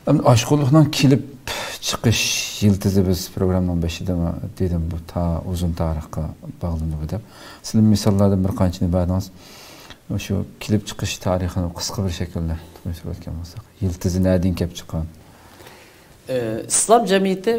Aşqulluqdan kelib chiqish yildizi biz programmanın başida dedim bu ta uzun tarixga bağlanıb deb. Sizin misallardan bir qanchani berdiniz. Şu kelib chiqish tarixini qisqa bir shaklda tushuntirib o'tgan bo'lsak, yildizi nereden kelib chiqqan? İslam cemiyeti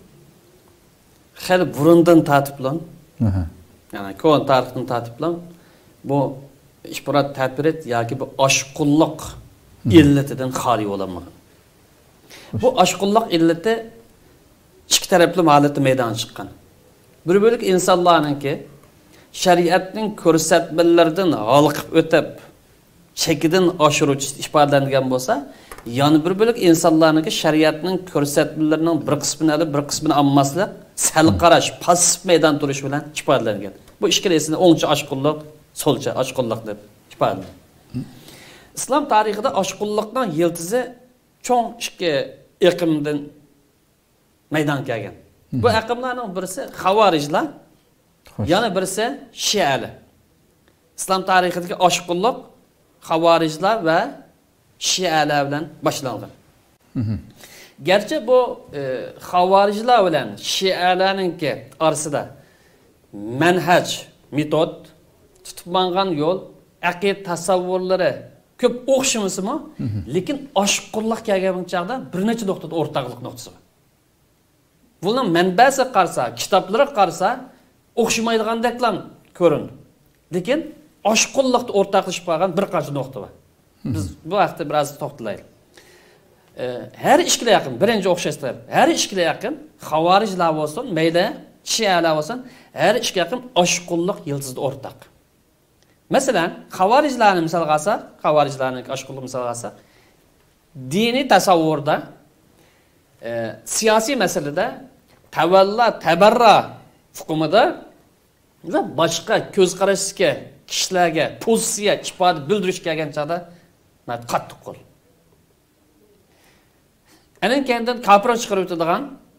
hali burundan tatiplan. Yani ko'n tarixdan tatiplan. Bu işbirat tadbirat yoki bu aşqulluq illatidan xoli bo'lmagan. Bu aşqulluq illati ikki tarafli holatda maydonga chiqqan. Bir bölük insonlarningki shariatning ko'rsatmalaridan halqib o'tib, chekidan oshiruvchi ifodalangan bo'lsa, yana bir bölük insonlarningki shariatning ko'rsatmalarining bir qismini olib, bir qismini olmaslik, sal qarash, passiv maydon turish bilan ifodalangan. Bu ikkilasini o'ngchi aşqulluq, solcha aşqulluq deb ifodalangan. İslam tarixida aşqulluqning yildizi cho'ng ikki aqimdan maydonga kelgan. Bu aqimlarning birisi xavorijlar, yana birisi shialar. İslam tarixidagi aşqulluq xavorijlar va shialar bilan boshlangan. Gerçi bu xavorijlar bilan shialarningki orasida manhaj, metod, tutib mangan yo'l, aqid tasavvurlari köp o'xshamasimi, lekin aşqulluq kelgan chaqda bir necha nuqtada o'rtaqlik nuqtasi bor. Bunun manbasi qarsa, kitoblari qarsa o'xshamaydigandeklar ko'rindi. Lekin aşqulluqda o'rtaqlashib qolgan bir qancha nuqta bor. Biz bu vaqtda biroz to'xtalaylik. Her ikkila yaqin, birinchi o'xshashlar. Her ikkila yaqin xavorijlar bo'lsin, mayli shialar bo'lsin, her ikkila yaqin aşqulluq yıldızda o'rtaq. Mesela xavorijlarni misal alsak, xavorijlarning aşqulluq misal alsak, dini tasavvurda, siyasi meselede, tavalla, tabarra hukmida ve başka göz qarashga, kishilarga, pozitsiya, ifoda bildirish kelgan chaqda qattiq qo'l. Anan kendidan kafir chiqarib turadigan,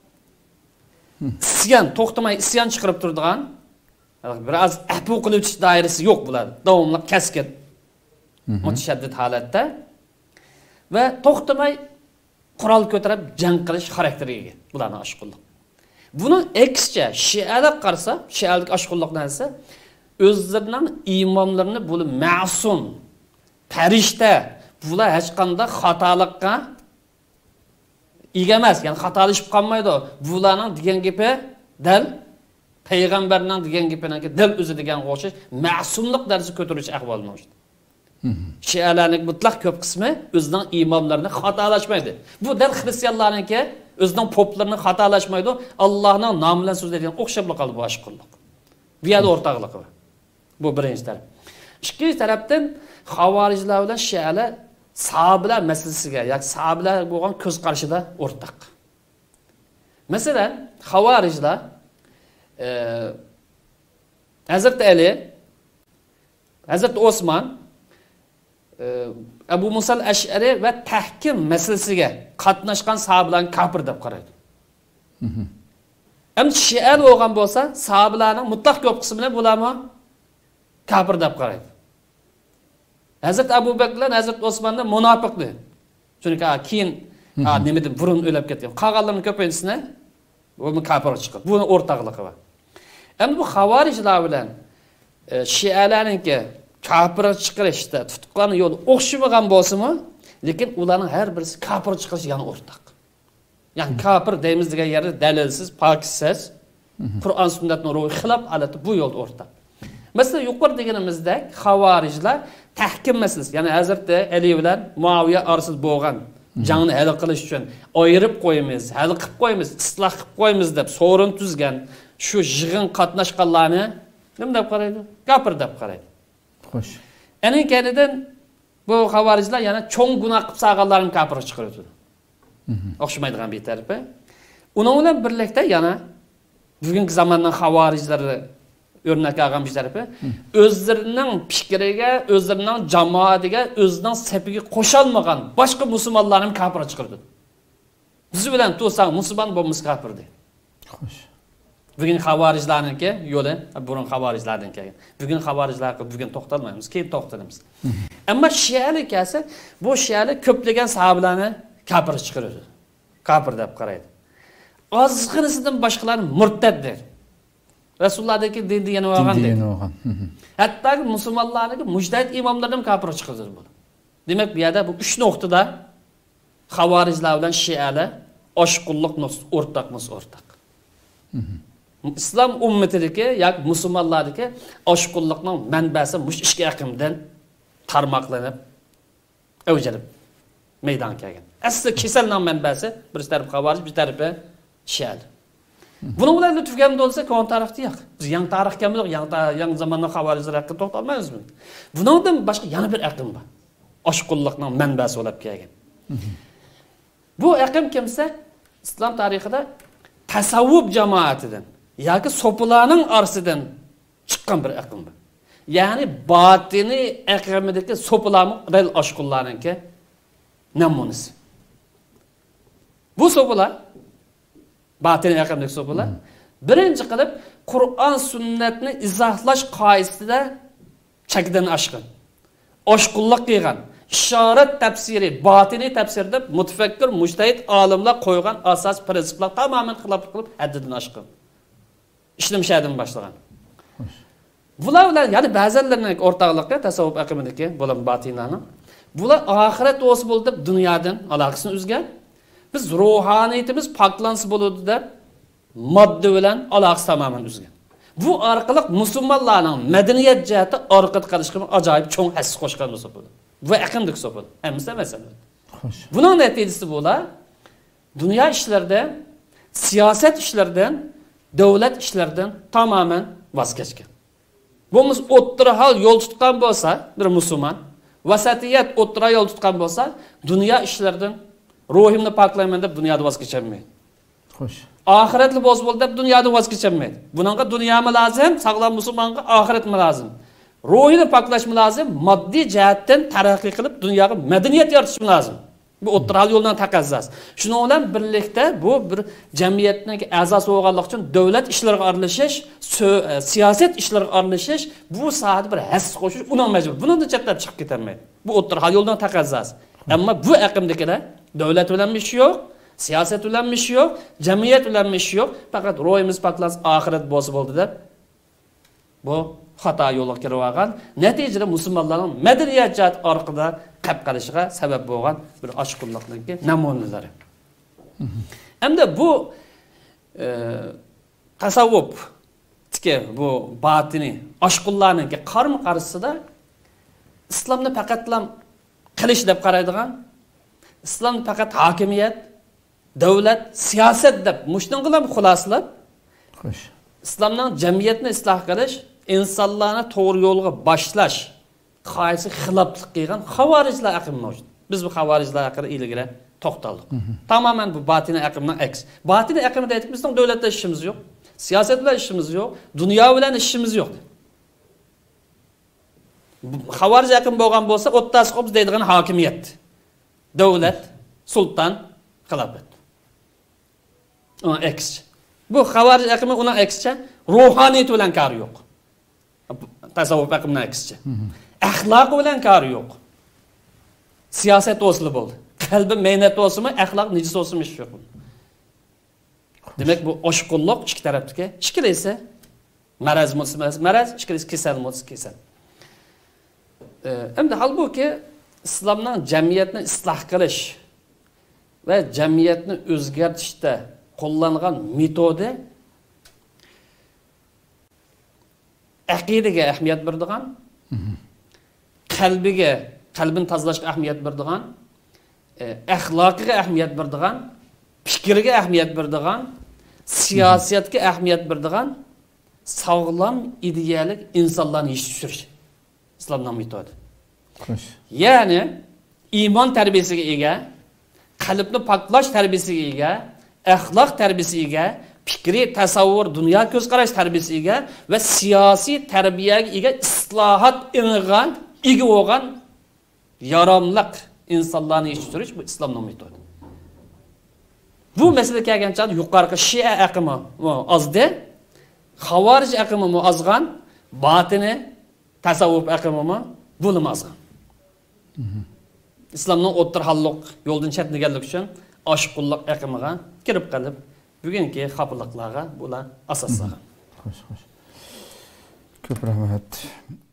isyon, to'xtamay isyon chiqarib turadigan biraz afu qiluvchi doirasi yo'q bo'ladi. Davomli kasket, mutashaddid holatda va to'xtamay qurol ko'tarib jang qilish xarakteriga ega bularning aşqulluq. Buni aksicha shialar qarsa, shialik aşqulluq narsa o'zlarining imomlarini bu ma'sum, farishta, bular hech qanday xatolikqa ega emas, ya'ni xatolashib qolmaydi. Bularning degan gapi dal Peygamberden diyen gipinenki dil özü diyen qo'shish ma'sumlik darajasi ko'taruvchi ahvolni o'shdi. Shialarning mutlaq ko'p qismi o'zining imomlarini xatolashmaydi. Bu dal xristianlarningki o'zining poplarini xatolashmaydi. Allohning nomi bilan so'zlaydigan o'xshab qoldi bu aşqulluq. Bu yerda o'rtaqligi bor. Bu birinchi taraf. Ikkinchi tarafdan xavorijlar bilan shialar sahobalar masalasiga yoki sahobalar bo'lgan ko'z qarashida o'rtaq. Masalan, xavorijlar Hazreti Ali, Hazreti Osman, Abu Musa al-Ash'ari ve tahkim meselesiga qatnashgan sahabalarni kafir deb qaraydi. Hem shial bo'lgan bo'lsa, sahabalarning mutlaq ko'p qismini bularni kafir deb qaraydi. Hazreti Abu Bakr bilan Hazreti Osmanni munofiqdi. Chunki keyin nima deb burun o'lib ketgan. Qolganlarning ko'pinchasini bu kafir chiqadi. Buni o'rtaqligi bor. Endi bu xavorijlar bilan shialarningki kafir chiqarishda tutqan yo'l o'xshamagan bo'lsa-mu, lekin ularning har birisi kafir chiqarish yana o'rtaq. Ya'ni kafir deymiz degan yerda dalilsiz, pokissiz, Qur'on sunnatning ruhi xilof holati bu yo'l o'rtaq. Masalan, yuqori deganimizda xavorijlar tahkim masalasi, ya'ni Hazrati Ali bilan Muaviya orasida bo'lgan jangni hal qilish uchun ayirib qo'yamiz, hal qilib qo'yamiz, isloh qilib qo'yamiz deb so'rin tuzgan şu yig'in qatnashganlarni nima deb qaraydi? Kafir deb qaraydi. Xo'sh. Aning kanidan bu xavorijlar yana cho'ng gunoh qilib salganlarni kafir chiqaradi. O'xshamaydigan bir tarafi. Uning bilan birlikda yana bugungi zamonning xavorijlari örnek algan bir tarafi o'zlarining fikriga, o'zlarining jamoatiga, o'zining safiga qo'shilmagan boshqa musulmonlarni kafir chiqaradi. Biz bilan to'sang musulmon bo'lmiz kafir deydi. Xo'sh. Bugün xavorijlarningki yo'li burun xavorijlardan kelgan. Bugün xavorijlarga bugün to'xtalmaymiz, keyin to'xtalamiz. Ammo shialik kelsa, bu shialik ko'plagan sahobalarni kafir chiqaradi. Kafir deb qaraydi. Ozg'inisidan boshqalarni murtad der. Rasulullohdagi dinni yana olgan deydi. Hatto musulmonlarning mujtahid imomlardan kafir chiqadi bu. Demak, bu yerda bu 3 nuqtada xavorijlar bilan shialar oshqulliq o'rtaqmiz o'rtaq. İslam ummatidagi yoki musulmonlardagi oshqulliqning manbasi mush ishga aqimdan tarmoqlanib, avjalib maydonga kelgan. Asli kasalning manbasi bir taraf xavorij, bir tarafi shial. Buni bilan tugagan bo'lsa, kon tarixda yo'q. Biz yangi tarix kelmiz, yangi zamonning xavorijlar haqida to'xtalmaymiz. Bundan boshqa yana bir aqim bor. Oshqulliqning manbasi bo'lib kelgan. Bu aqim kimsa islom tarixida tasavvuf jamoatidan yoki so'pilarning orasidan chiqqan bir aqim bu. Ya'ni botiniy aqimidagi so'pilarning real oshqullarningki namunasi. Bu so'pilar botiniy aqimdagi so'pilar birinchi qilib Qur'on sunnatni izohlash qoidasida chekdan oshgan. Oshqulliq qilgan. İşaret tafsiri, batini tafsir deb mutafakkir, mujtahid olimlar qo'ygan asos prinsiplar tamamen xilop qilib haddidan oshgan. İşlemishdan boshlagan. Bular bilan yani ba'zilarning o'rtoqligi tasavvuf aqimidagi bo'lim batinlarning bular oxirat o'si bo'ldi deb dunyodan aloqasini uzgan. Biz ruhaniyatimiz poklansa bo'ladi deb modda bilan aloqasi tamamen uzgan. Bu orqali musulmonlarning madaniyat jihati orqada qolishga ajoyib cho'ng his qo'shgan bo'lsa bo'ladi. Ve aqimdagi so'pil. Hamsa masala. Buning natijasi bo'lar, dunyo ishlaridan, siyosat ishlaridan, davlat ishlaridan tamamen voz kechgan. Bo'lmasa o'ttira hal yo'l tutgan bo'lsa, bir musulmon, vasatiyat o'ttira yo'l tutgan bo'lsa, dunyo ishlaridan ruhimni poklayman deb dunyoda voz kecholmaydi. Xo'sh. Oxiratli bo'z bo'l deb dunyoda voz kecholmaydi. Buningga dunyomi lozim, sog'lom musulmonga oxiratmi lozim? Ruhini paklash lazım, maddi cihetten taraqqiy qilib dunyoga madaniyat yaratish lazım. Bu o'ttiral yo'ldan taqozzas. Shuning bilan birlikda bu bir jamiyatning a'zosi bo'lganlik uchun davlat ishlariga aralashish, siyosat ishlariga aralashish, bu sohada bir his qo'shish uning majbur. Bundan chetlab chiqib ketolmaydi. Bu o'ttiral yo'ldan taqozzas. Ammo bu aqimdagilar davlat bilan ish yo'q, siyosat bilan ish yo'q, jamiyat bilan ish yo'q, faqat ruhimiz poklansa oxirat bo'lsa bo'ldi deb bu xato yo'lga kirib olgan. Natijada musulmonlarning madaniyat jihat orqada qolib qolishiga sabab bo'lgan bir oshqulliqning namunalari. Hamda bu tasavvuf bu batini oshqullarning qarama-qarshisida islomni faqatlam qilish deb qaraydigan, islomni faqat hokimiyat, davlat, siyosat deb mushtunqilam xulosalab, islomning jamiyatni isloh qilish, insonlarni to'g'ri yo'lga boshlash qoidasi xiloflik qilgan xavorijlar aqimi mavjud. Biz bu xavorijlar haqida ilgari to'xtaldik. Tamamen bu batini aqimning aks. Batini aqimida aytib, bizning davlatda ishimiz yo'q, siyosat bilan ishimiz yo'q, dunyo bilan ishimiz yo'q. Xavorij aqim bo'lgan bo'lsa, o'ttasi biz deydigan hokimiyat, davlat, sulton, xilofat. Ona aks. Bu xavorij aqimi ona akscha ruhaniyat bilan kari yo'q. Tasavvuf aqimning aksicha. Axloq bilan kari yo'q. Siyosat o'sli bo'ldi. Qalbi mehnat o'simi, axloq nijis o'simi ish yo'q. Demak bu oshqulliq ikki tarafdagi. Ikkilisi maraz bo'lsa maraz, ikkilisi kasal bo'lsa kasal. Endi halbuki islomning jamiyatni isloh qilish va jamiyatni o'zgartirishda qo'llangan metodi aqidaga ahamiyat beradigan, qalbini tozalashga ahamiyat beradigan, axloqiga ahamiyat beradigan, fikriga ahamiyat beradigan, siyosatga ahamiyat beradigan sog'lom idealik insonlarni yetishtirish islomning metodi. Ya'ni iymon tarbiyasiga ega, qalbni poklash tarbiyasiga ega, axloq tarbiyasiga, fikri tasavvur, dunyo ko'z qarash tarbiyasiga va siyosiy tarbiyaga ega islohot ega bo'lgan yaramliq insonlarni yetishtirish bu islomning metodi. Bu masala kelgancha yuqorqi Shia aqimi ozdi, xavorij aqimi ozgan, batini tasavvuf aqimi bo'lmazgan. İslamның o'ttirhalliq yo'ldan chetlaganlik uchun oshqulliq aqimiga kirib qolib, bugungi xafaliqlarga bular asoslangan. Xo'sh. Ko'p rahmat.